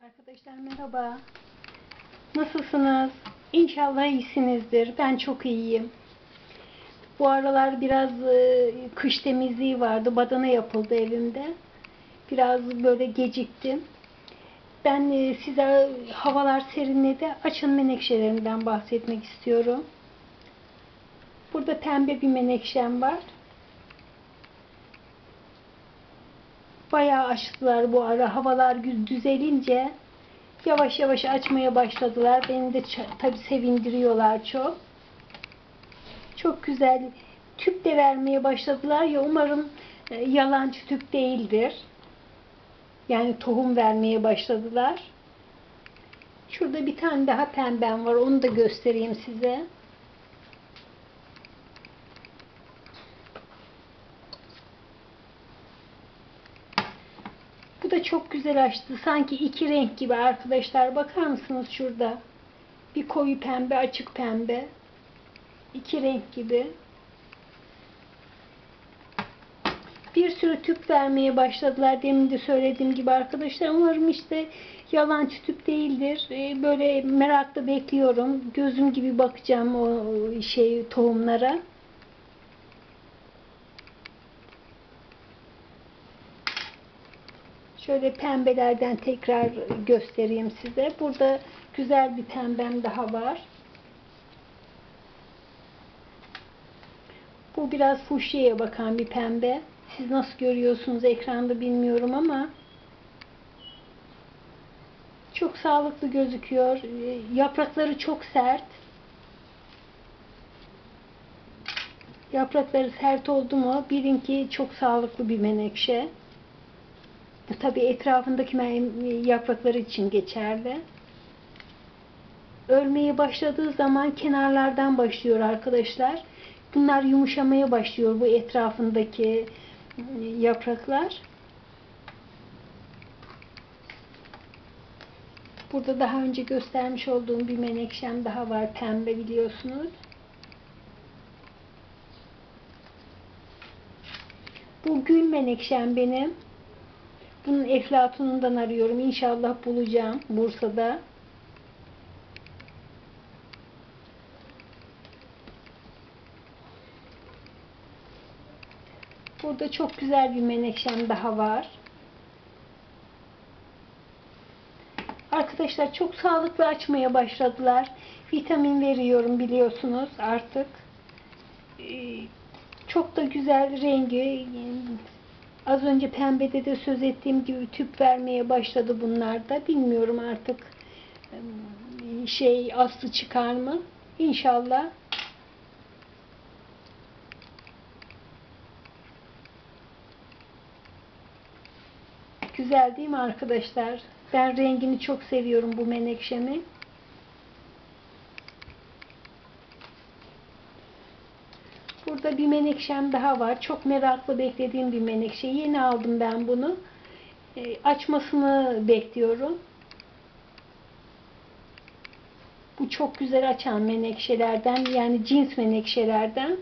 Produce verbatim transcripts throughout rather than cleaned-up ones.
Arkadaşlar merhaba. Nasılsınız? İnşallah iyisinizdir. Ben çok iyiyim. Bu aralar biraz e, kış temizliği vardı. Badana yapıldı evimde. Biraz böyle geciktim. Ben e, size havalar serinledi. Açın menekşelerinden bahsetmek istiyorum. Burada pembe bir menekşem var. Bayağı açtılar bu ara. Havalar düzelince yavaş yavaş açmaya başladılar. Beni de tabii sevindiriyorlar çok. Çok güzel. Tüp de vermeye başladılar ya, umarım e, yalancı tüp değildir. Yani tohum vermeye başladılar. Şurada bir tane daha pembem var. Onu da göstereyim size. Bu da çok güzel açtı. Sanki iki renk gibi arkadaşlar. Bakar mısınız şurada? Bir koyu pembe, açık pembe. İki renk gibi. Bir sürü tüp vermeye başladılar. Demin de söylediğim gibi arkadaşlar. Umarım işte yalancı tüp değildir. Böyle merakla bekliyorum. Gözüm gibi bakacağım o şey tohumlara. Şöyle pembelerden tekrar göstereyim size. Burada güzel bir pembem daha var. Bu biraz fuşyaya bakan bir pembe. Siz nasıl görüyorsunuz ekranda bilmiyorum ama çok sağlıklı gözüküyor. Yaprakları çok sert. Yaprakları sert oldu mu bilin ki çok sağlıklı bir menekşe. Bu tabi etrafındaki yaprakları için geçerli. Ölmeye başladığı zaman kenarlardan başlıyor arkadaşlar. Bunlar yumuşamaya başlıyor, bu etrafındaki yapraklar. Burada daha önce göstermiş olduğum bir menekşem daha var, pembe biliyorsunuz. Bu gül menekşem benim. Bunun eflatunundan arıyorum. İnşallah bulacağım Bursa'da. Burada çok güzel bir menekşem daha var. Arkadaşlar çok sağlıklı açmaya başladılar. Vitamin veriyorum biliyorsunuz artık. Çok da güzel rengi. Az önce pembede de söz ettiğim gibi tüp vermeye başladı bunlar da. Bilmiyorum artık şey aslı çıkar mı? İnşallah. Güzel değil mi arkadaşlar? Ben rengini çok seviyorum bu menekşemi. Burada bir menekşem daha var. Çok meraklı beklediğim bir menekşe. Yeni aldım ben bunu. E, açmasını bekliyorum. Bu çok güzel açan menekşelerden. Yani cins menekşelerden.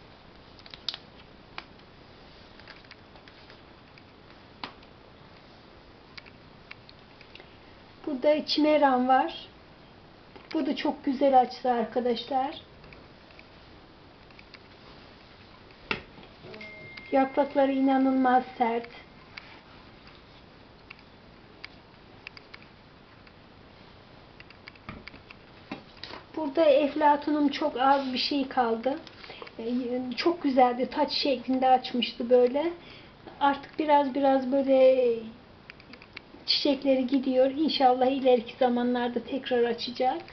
Burada çimeran var. Bu da çok güzel açtı arkadaşlar. Yaprakları inanılmaz sert. Burada eflatunum çok az bir şey kaldı. Çok güzeldi. Taç şeklinde açmıştı böyle. Artık biraz biraz böyle çiçekleri gidiyor. İnşallah ileriki zamanlarda tekrar açacak.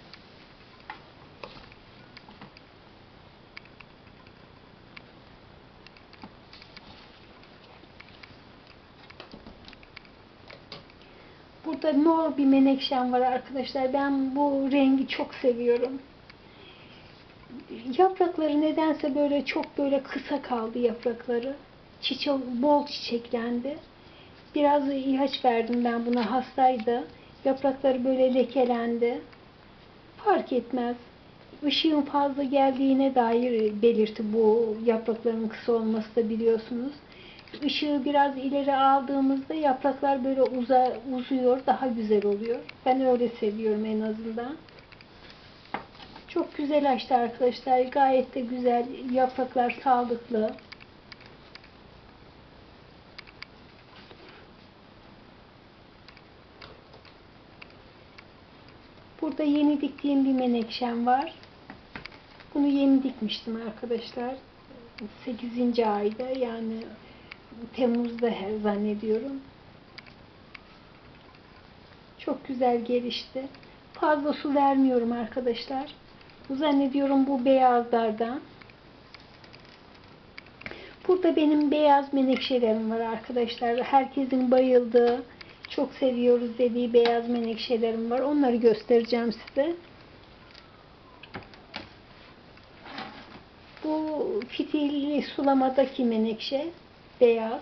Burada mor bir menekşem var arkadaşlar. Ben bu rengi çok seviyorum. Yaprakları nedense böyle çok böyle kısa kaldı yaprakları. Çiçek bol çiçeklendi. Biraz ilaç verdim ben buna, hastaydı. Yaprakları böyle lekelendi. Fark etmez. Işığın fazla geldiğine dair belirti bu yaprakların kısa olması da biliyorsunuz. ışığı biraz ileri aldığımızda yapraklar böyle uza, uzuyor, daha güzel oluyor. Ben öyle seviyorum en azından. Çok güzel açtı arkadaşlar. Gayet de güzel. Yapraklar sağlıklı. Burada yeni diktiğim bir menekşem var. Bunu yeni dikmiştim arkadaşlar. sekizinci ayda, yani Temmuz'da zannediyorum. Çok güzel gelişti. Fazla su vermiyorum arkadaşlar. Bu zannediyorum bu beyazlardan. Burada benim beyaz menekşelerim var arkadaşlar. Herkesin bayıldığı, çok seviyoruz dediği beyaz menekşelerim var. Onları göstereceğim size. Bu fitilli sulamadaki menekşe. Beyaz.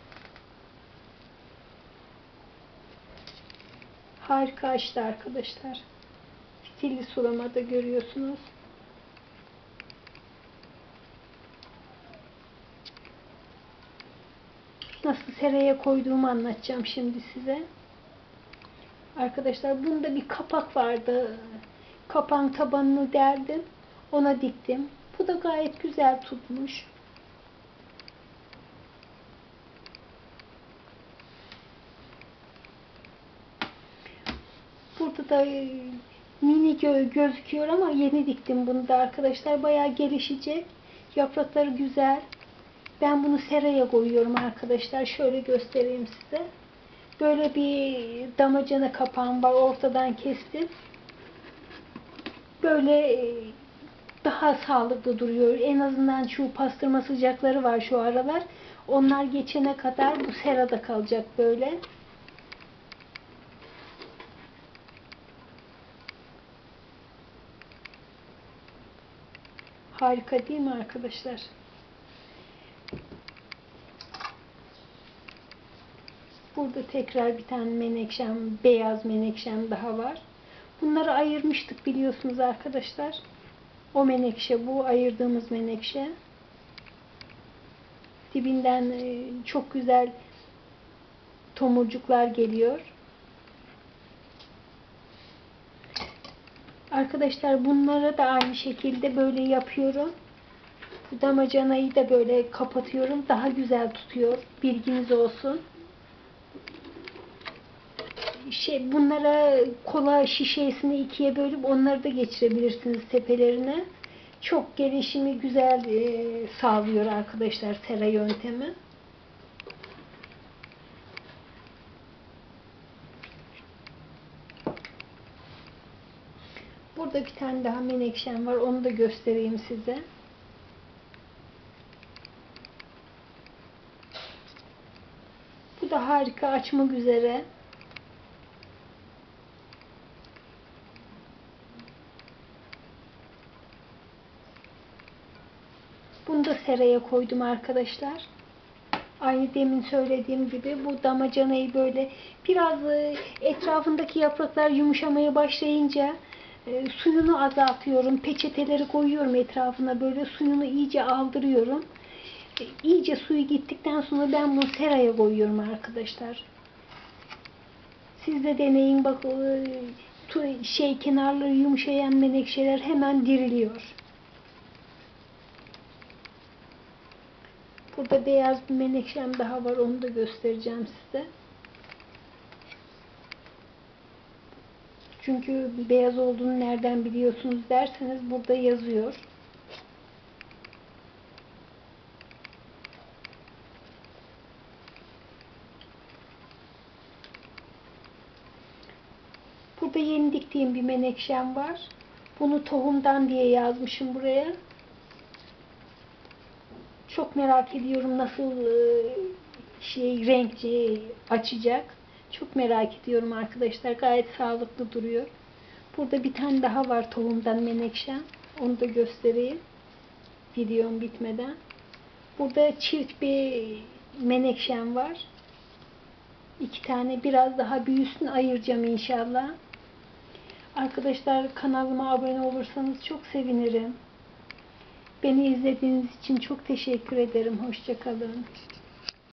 Harika açtı arkadaşlar. Fitilli sulamada görüyorsunuz. Nasıl seraya koyduğumu anlatacağım şimdi size. Arkadaşlar bunda bir kapak vardı. Kapağın tabanını deldim. Ona diktim. Bu da gayet güzel tutmuş. Burada da mini gözüküyor ama yeni diktim bunu da arkadaşlar. Bayağı gelişecek. Yaprakları güzel. Ben bunu seraya koyuyorum arkadaşlar. Şöyle göstereyim size. Böyle bir damacana kapağım var. Ortadan kestim. Böyle daha sağlıklı duruyor. En azından şu pastırma sıcakları var şu aralar. Onlar geçene kadar bu serada kalacak böyle. Harika değil mi arkadaşlar? Burada tekrar bir tane menekşem, beyaz menekşem daha var. Bunları ayırmıştık biliyorsunuz arkadaşlar. O menekşe bu, ayırdığımız menekşe. Dibinden çok güzel tomurcuklar geliyor. Arkadaşlar bunlara da aynı şekilde böyle yapıyorum. Bu damacanayı da böyle kapatıyorum. Daha güzel tutuyor. Bilginiz olsun. Şey, bunlara kola şişesini ikiye bölüp onları da geçirebilirsiniz tepelerine. Çok gelişimi güzel e, sağlıyor arkadaşlar sera yöntemi. Burada bir tane daha menekşem var. Onu da göstereyim size. Bu da harika açmak üzere. Bunu da seraya koydum arkadaşlar. Aynı demin söylediğim gibi bu damacanayı böyle biraz etrafındaki yapraklar yumuşamaya başlayınca e, suyunu azaltıyorum. Peçeteleri koyuyorum etrafına, böyle suyunu iyice aldırıyorum. E, iyice suyu gittikten sonra ben bunu seraya koyuyorum arkadaşlar. Siz de deneyin bak, e, şey kenarları yumuşayan menekşeler hemen diriliyor. Burada beyaz bir menekşem daha var. Onu da göstereceğim size. Çünkü beyaz olduğunu nereden biliyorsunuz derseniz burada yazıyor. Burada yeni diktiğim bir menekşem var. Bunu tohumdan diye yazmışım buraya. Çok merak ediyorum nasıl şey renkli açacak. Çok merak ediyorum arkadaşlar. Gayet sağlıklı duruyor. Burada bir tane daha var tohumdan menekşem. Onu da göstereyim. Videom bitmeden. Burada çift bir menekşem var. İki tane, biraz daha büyüsün, ayıracağım inşallah. Arkadaşlar kanalıma abone olursanız çok sevinirim. Beni izlediğiniz için çok teşekkür ederim. Hoşça kalın.